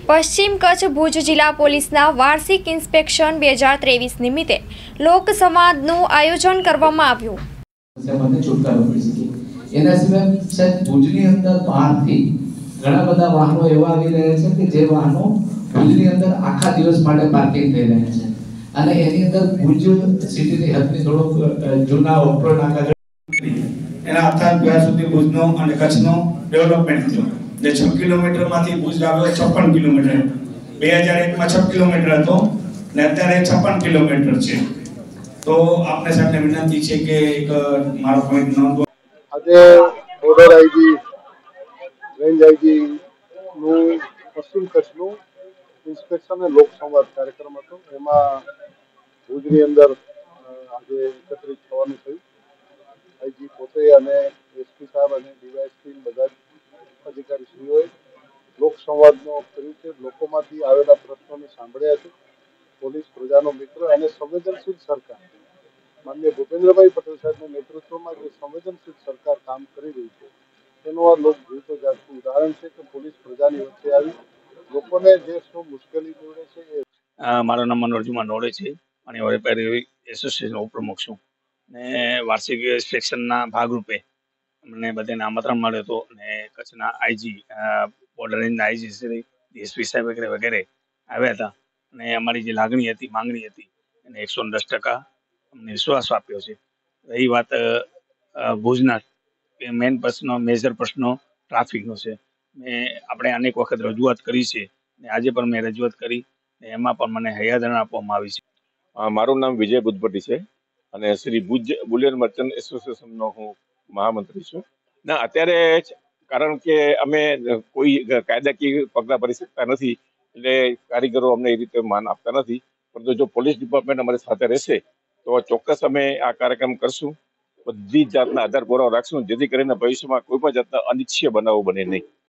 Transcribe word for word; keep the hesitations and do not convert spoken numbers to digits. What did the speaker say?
પશ્ચિમ કચ્છ ભુજ જિલ્લા પોલીસના વાર્ષિક ઇન્સ્પેક્શન બે હજાર ત્રેવીસ નિમિત્તે લોક સંવાદનું આયોજન કરવામાં આવ્યું। એના સિવાય સાહેબ ભુજની અંદર બહારથી ઘણા બધા વાહનો એવા આવી રહ્યા છે કે જે વાહનો ભુજની અંદર આખા દિવસ માટે પાર્કિંગ થઈ રહ્યા છે અને એની અંદર ભુજ સિટીની હદની થોડોક જૂના ઓપ્રો નાકા એના આધાર દ્વારા સુધી ભુજનો અને કચ્છનો ડેવલપમેન્ટ થયો। જે છ કિલોમીટરમાંથી ભુજ આવ્યો છપ્પન કિલોમીટર બે હજાર એકમાં છ કિલોમીટર હતો ને અત્યારે છપ્પન કિલોમીટર છે। તો આપને સાહેબને વિનંતી છે કે એક મારો પોઈન્ટ નોંધો। આજે બોર્ડર આઈજી રેન્જ આઈજી નું પશ્ચિમ કચ્છનું ઇન્સ્પેક્શન અને લોક સંવાદ કાર્યક્રમ હતો। એમાં ભુજની અંદર આજે એકત્રિત થવાનું થયું। આઈજી પોતે અને એસપી સાહેબ અને ડીવાયએસપી બધા અધિકારીશ્રીઓએ લોક સંવાદનો કર્યું છે। લોકોમાંથી આવેલા પ્રશ્નોને સાંભળ્યા છે। પોલીસ પ્રજાનો મિત્ર અને સંવેદનશીલ સરકાર માનનીય ભૂપેન્દ્રભાઈ પટેલ સાહેબના નેતૃત્વમાં જે સંવેદનશીલ સરકાર કામ કરી રહી છે તેનું આ લોક જીવતો જાગતું ઉદાહરણ છે કે પોલીસ પ્રજાની વચ્ચે આવી લોકોને જે શું મુશ્કેલી જોડે છે એ મારું નામ મનોરજુમા નોડે છે અને વેપારી એસોસિએશન ઉપપ્રમુખ છું ને વાર્ષિક ઇન્સ્પેક્શનના ભાગરૂપે મને બધાને આમંત્રણ મળ્યો હતો અને કચ્છના આઈજી બોર્ડર રેન્જના આઈજી શ્રી એસપી સાહેબ વગેરે વગેરે આવ્યા હતા અને અમારી જે લાગણી હતી માંગણી હતી એને એકસો દસ ટકા અમને વિશ્વાસ આપ્યો છે। રહી વાત ભુજના મેઇન પ્રશ્નો મેજર પ્રશ્નો ટ્રાફિકનો છે। મેં આપણે અનેક વખત રજૂઆત કરી છે ને આજે પણ મેં રજૂઆત કરી ને એમાં પણ મને હૈયાદરણા આપવામાં આવી છે। મારું નામ વિજય બુદ્ધપટ્ટી છે અને શ્રી ભુજ બુલિયન મર્ચન્ટ એસોસિએશનનો હું મહામંત્રી છું ના અત્યારે કારણ કે અમે કોઈ કાયદાકીય પગલાં ભરી શકતા નથી એટલે કારીગરો અમને એ રીતે માન આપતા નથી, પરંતુ જો પોલીસ ડિપાર્ટમેન્ટ અમારી સાથે રહેશે તો ચોક્કસ અમે આ કાર્યક્રમ કરશું। બધી જાતના આધાર પુરાવા રાખશું જેથી કરીને ભવિષ્યમાં કોઈ પણ જાતના અનિચ્છનીય બનાવો બને નહીં।